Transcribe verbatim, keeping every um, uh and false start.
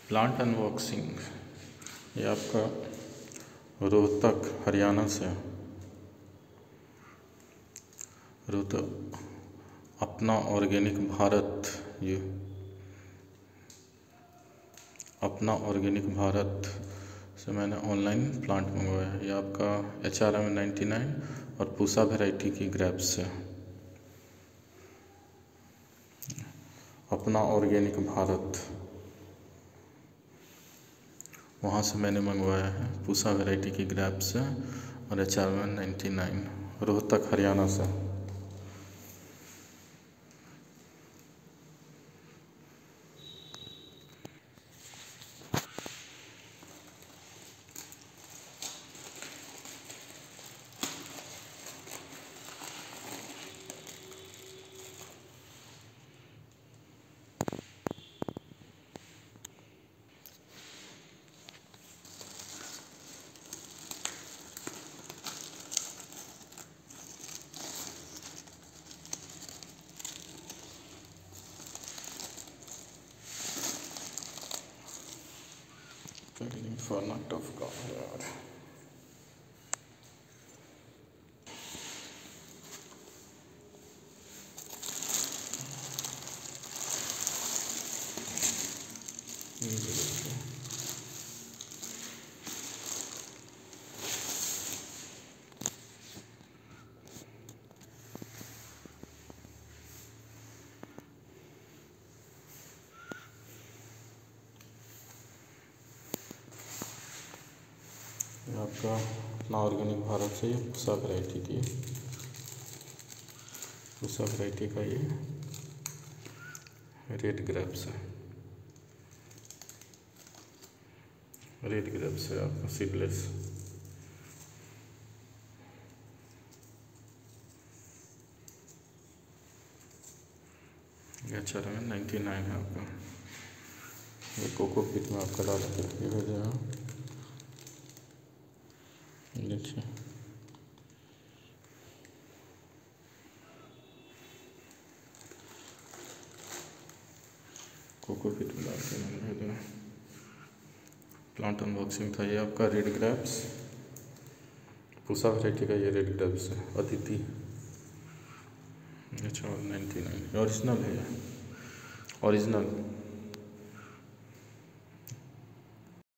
Plant unboxing. ये आपका रोहतक हरियाणा से रोहतक अपना ऑर्गेनिक भारत, ये अपना ऑर्गेनिक भारत से मैंने ऑनलाइन प्लांट मंगवाया है। ये आपका H R M ninety nine और पूसा वैरायटी की ग्रेप्स है। अपना ऑर्गेनिक भारत, वहाँ से मैंने मंगवाया है। पूसा वैरायटी की ग्रेप्स है और H R M ninety nine, Rohtak Haryana से। For not of God. आपका अपना ऑर्गेनिक भारत से ये पूसा वैरायटी की पूसा वैरायटी का ये रेड ग्रेप्स है। रेड ग्रेप्स है आपका seedless. H R M ninety nine है आपका। ये कोको पीट में आपका डाल के भेजे हैं। देखिए कोको पीट में डाल के मैंने भेजा। प्लांट अनबॉक्सिंग था ये आपका रेड ग्रेप्स, पूसा वैरायटी का ये रेड ग्रेप्स है अदिति। अच्छा नाइन्टी नाइन ओरिजिनल है, ओरिजिनल